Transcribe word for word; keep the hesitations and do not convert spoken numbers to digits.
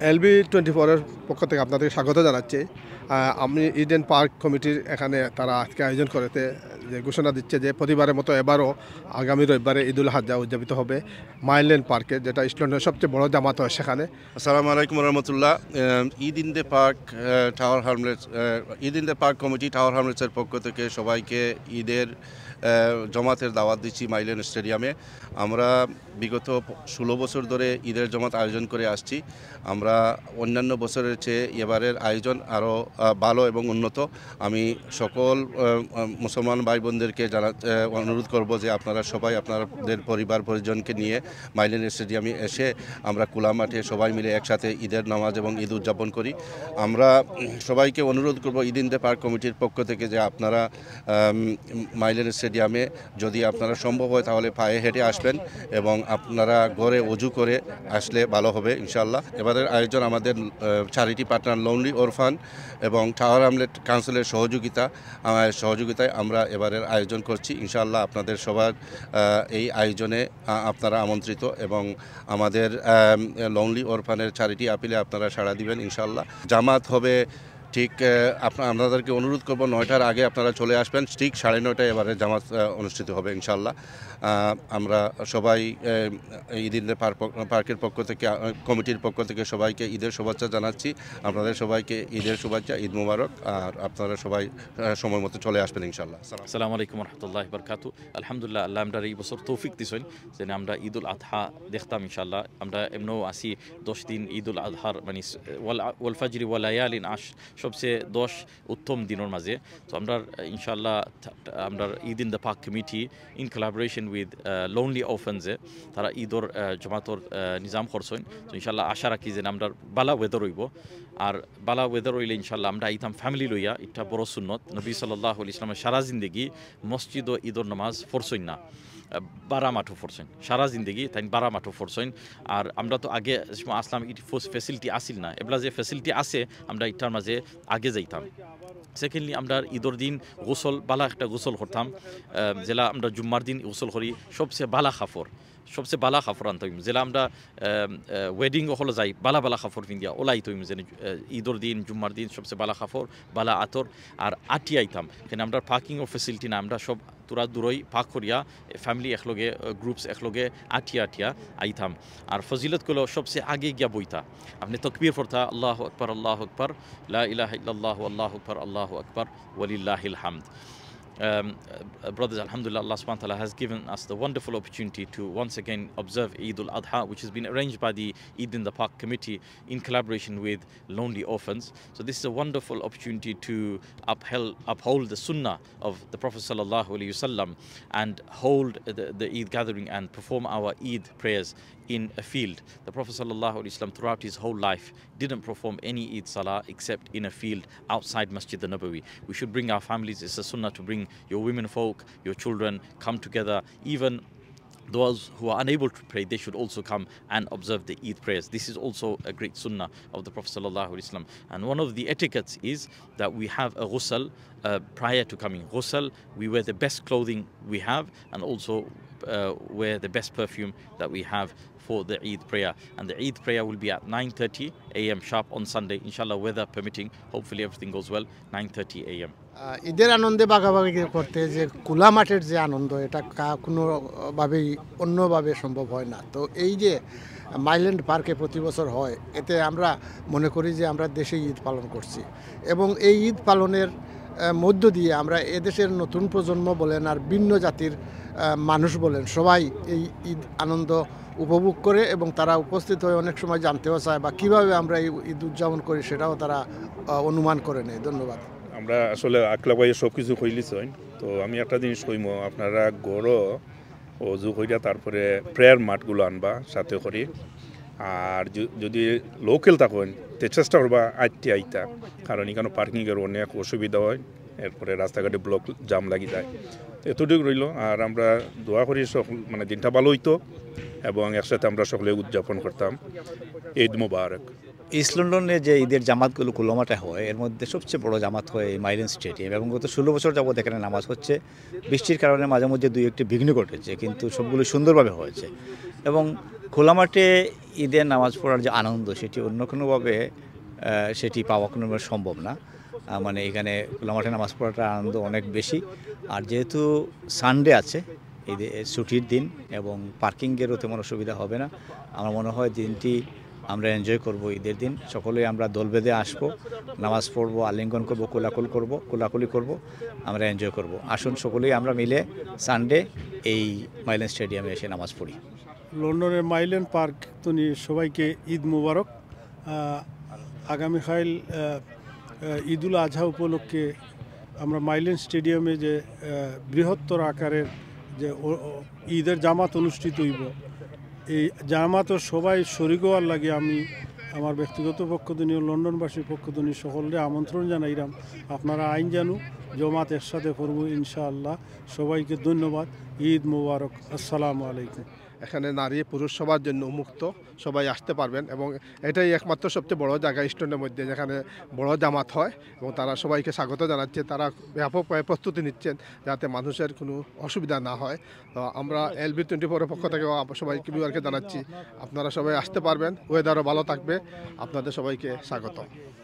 LB twenty ফোরের পক্ষ থেকে আপনাদের স্বাগত জানাচ্ছি। আহ, আমি ইডেন পার্ক কমিটির এখানে তারা আজকে আয়োজন করেতে যে ঘোষণা দিচ্ছে যে প্রতিবারের মতো এবারও আগামী রবিবারে ঈদুল আজহা উদযাপিত হবে মাইলেন পার্কে, যেটা ইস্টলন্ডনের সবচেয়ে বড় জামাত হয় সেখানে। আসসালামু আলাইকুম রহমতুল্লাহ। Eid in the park Tower Hamlets Eid in the park committee Tower হামলেটসের পক্ষ থেকে সবাইকে ঈদের আহ, জমাতের দাওয়াত দিচ্ছি মাইলেন স্টেডিয়ামে। আমরা বিগত ষোলো বছর ধরে ঈদের জমাত আয়োজন করে আসছি। আমরা অন্যান্য বছরের চেয়ে এবারের আয়োজন আরও ভালো এবং উন্নত। আমি সকল আহ, মুসলমান ভাই বোনদেরকে জানা আহ, অনুরোধ করব যে আপনারা সবাই আপনাদের পরিবার পরিজনকে নিয়ে মাইলেন স্টেডিয়ামে এসে আমরা খোলা মাঠে সবাই মিলে একসাথে ঈদের নামাজ এবং ঈদ উদযাপন করি। আমরা সবাইকে অনুরোধ করব ঈদ ইন দ্য পার্ক কমিটির পক্ষ থেকে যে আপনারা মাইলেন স্টেডিয়ামে যদি আপনারা সম্ভব হয় তাহলে পায়ে হেঁটে আসবেন এবং আপনারা ঘরে অজু করে আসলে ভালো হবে ইনশাল্লাহ। এবারের আয়োজন আমাদের চ্যারিটি পার্টনার লোনলি ওরফান এবং টাওয়ার হামলেট কাউন্সিলের সহযোগিতা সহযোগিতায় আমরা এবারের আয়োজন করছি ইনশাল্লাহ। আপনাদের সবার এই আয়োজনে আপনারা আমন্ত্রিত এবং আমাদের লোনলি ওরফানের চ্যারিটি আপিলে আপনারা সাড়া দিবেন ইনশাল্লাহ। জামাত হবে ঠিক আপনার আপনাদেরকে অনুরোধ করব নয়টার আগে আপনারা চলে আসবেন। ঠিক সাড়ে নয়টায় এবারে জামাত অনুষ্ঠিত হবে ইনশাল্লাহ। আমরা সবাই ঈদ ইন দ্য পার্কের পক্ষ থেকে কমিটির পক্ষ থেকে সবাইকে ঈদের শুভেচ্ছা জানাচ্ছি। আপনাদের সবাইকে ঈদের শুভেচ্ছা, ঈদ মুবারক। আর আপনারা সবাই সময় মতো চলে আসবেন ইনশাল্লাহ। আসসালামু আলাইকুম রহমতুল্লাহ বরকাতু। আলহামদুলিল্লাহ, আল্লাহ আমরা এই বছর তৌফিক দিছেন যে আমরা ঈদ উল আদহা দেখতাম ইনশাল্লাহ। আমরা এমনও আসি দশ দিন ঈদ উল আদহার মানে ওয়াল ফাজরি ওয়াল লায়ালিন আশ সবচেয়ে দশ উত্তম দিনের মাঝে। তো আমরা ইনশাল্লাহ আমরা Eid in the park committee in collaboration with lonely অরফানসে তারা ঈদর জমাতর নিজাম করছেন। তো ইনশাল্লাহ আশা রাখি যে আমরা বালা ওয়েদার হইব। আর বালা ওয়েদার হইলে ইনশাল্লাহ আমরা আইতাম ফ্যামিলি লইয়া। এটা বড় সুন্নত। নবী সাল্লাল্লাহু আলাইহি ইসলামের সারা জিন্দেগি মসজিদ ও ঈদর নামাজ ফরছেন না, বারা মাঠও ফরছেন সারা জিন্দগি, তাই বারা মাঠও ফরছেন। আর আমরা তো আগে আসলাম ইট ফেসিলিটি আসিল না, এগুলা যে ফেসিলিটি আছে আমরা এটার মাঝে আগে যাইতাম। সেকেন্ডলি আমরা ঈদর দিন গোসল বালা একটা গোসল করতাম, যেটা আমরা জুম্মার দিন গোসল করি সবচেয়ে বালা খাফর সবচেয়ে বালা খাফর আনতাম। যেটা আমরা ওয়েডিং হলে যাই বালা বালা খাফর পিন্দিয়া ওলাই তৈম যে ঈদর দিন জুম্মার দিন সবচেয়ে বালা খাফর বালা আতর আর আটি আইতাম। এখানে আমরা পার্কিংও ফেসিলিটি না, আমরা সব তোরা দূরই পাক করিয়া ফ্যামিলি একলগে গ্রুপস একলগে আঠিয়া আঠিয়া আইতাম। আর ফজিলত গুলো সবচেয়ে আগে গিয়া বইতা। আপনি তকবীর পড়তা আল্লাহ আকবার আল্লাহ আকবার লা ইলাহা ইল্লাল্লাহ আল্লাহু আকবার আল্লাহু আকবার ওয়ালিল্লাহিল হামদ। Um, uh, brothers, Alhamdulillah, Allah subhanahu wa ta'ala has given us the wonderful opportunity to once again observe Eid al-Adha, which has been arranged by the Eid in the Park committee in collaboration with Lonely Orphans. So this is a wonderful opportunity to uphold, uphold the sunnah of the Prophet sallallahu alaihi wasallam and hold the, the Eid gathering and perform our Eid prayers in a field. The Prophet sallallahu alaihi wasallam throughout his whole life didn't perform any Eid salah except in a field outside Masjid al-Nabawi. We should bring our families. It's a sunnah to bring your women folk, your children, come together. Even those who are unable to pray, they should also come and observe the Eid prayers. This is also a great sunnah of the Prophet sallallahu alaihi wasallam. And one of the etiquettes is that we have a ghusl uh, prior to coming. Ghusl, we wear the best clothing we have and also uh, wear the best perfume that we have for the Eid prayer. And the Eid prayer will be at nine thirty a m sharp on Sunday, inshallah, weather permitting. Hopefully everything goes well, nine thirty a m ঈদের আনন্দে ভাগাভাগি করতে যে খোলা মাঠের যে আনন্দ, এটা কোনোভাবেই অন্যভাবে সম্ভব হয় না। তো এই যে মাইল্যান্ড পার্কে প্রতি বছর হয়, এতে আমরা মনে করি যে আমরা দেশে ঈদ পালন করছি এবং এই ঈদ পালনের মধ্য দিয়ে আমরা এদেশের নতুন প্রজন্ম বলেন আর ভিন্ন জাতির মানুষ বলেন সবাই এই ঈদ আনন্দ উপভোগ করে এবং তারা উপস্থিত হয়ে অনেক সময় জানতেও চায় বা কীভাবে আমরা এই ঈদ উদযাপন করি সেটাও তারা অনুমান করে নেয়। ধন্যবাদ। আমরা আসলে আকলা ভাইয়ে সব কিছু কইলিছই। তো আমি একটা জিনিস কইম, আপনারা গড় অজু কইরা তারপরে প্রেয়ার মাঠগুলো আনবা সাথে করি। আর যদি লোকাল থাকেন তে চেষ্টা করবা আইতে আইতা, কারণ এখানে পার্কিংয়ের অনেক অসুবিধা হয় এরপরে রাস্তাঘাটে ব্লক জাম লাগি যায় এতটুকু রইল আর আমরা দোয়া করি সকল মানে দিনটা ভালো হইতো এবং একসাথে আমরা সকলে উদযাপন করতাম ঈদ মোবারক। ইস্ট লন্ডনে যে ঈদের জামাতগুলো কুলোমাটে হয় এর মধ্যে সবচেয়ে বড় জামাত হয় এই মাইলেন স্টেডিয়াম এবং গত ষোলো বছর যাবত এখানে নামাজ হচ্ছে। বৃষ্টির কারণে মাঝে মধ্যে দুই একটি বিঘ্ন ঘটেছে কিন্তু সবগুলো সুন্দরভাবে হয়েছে এবং খোলা মাঠে ঈদের নামাজ পড়ার যে আনন্দ সেটি অন্য কোনোভাবে সেটি পাওয়া কোনোভাবে সম্ভব না। মানে এখানে খোলা মাঠে নামাজ পড়াটার আনন্দ অনেক বেশি। আর যেহেতু সানডে আছে ঈদে ছুটির দিন এবং পার্কিংয়েরও তেমন অসুবিধা হবে না, আমার মনে হয় দিনটি আমরা এনজয় করব। ঈদের দিন সকলেই আমরা দল বেঁধে আসবো, নামাজ পড়বো, আলিঙ্গন করব, কোলাকুল করব কোলাকুলি করব, আমরা এনজয় করব। আসুন সকলেই আমরা মিলে সানডে এই মাইলেন স্টেডিয়ামে এসে নামাজ পড়ি। লন্ডনের মাইলেন পার্ক তুমি সবাইকে ঈদ মুবারক। আগামীকাল ঈদুল আজহা উপলক্ষে আমরা মাইলেন স্টেডিয়ামে যে বৃহত্তর আকারের যে ঈদের জামাত অনুষ্ঠিত হইব, এই জামাতও সবাই শরীক হওয়ার লাগে আমি আমার ব্যক্তিগত পক্ষ থেকে লন্ডনবাসীর পক্ষ থেকে সকলকে আমন্ত্রণ জানাইলাম। আপনারা আইন জানু জমাত একসাথে করব ইনশাআল্লাহ। সবাইকে ধন্যবাদ। ঈদ মুবারক। আসসালামু আলাইকুম। এখানে নারী পুরুষ সবার জন্য উন্মুক্ত, সবাই আসতে পারবেন এবং এটাই একমাত্র সবচেয়ে বড় জায়গা ইস্টনের মধ্যে যেখানে বড় জামাত হয় এবং তারা সবাইকে স্বাগত জানাচ্ছে। তারা ব্যাপকভাবে প্রস্তুতি নিচ্ছেন যাতে মানুষের কোনো অসুবিধা না হয়। তো আমরা এল বি টোয়েন্টি ফোরের পক্ষ থেকেও সবাইকে বিবারকে জানাচ্ছি আপনারা সবাই আসতে পারবেন, ওয়েদারও ভালো থাকবে। আপনাদের সবাইকে স্বাগত।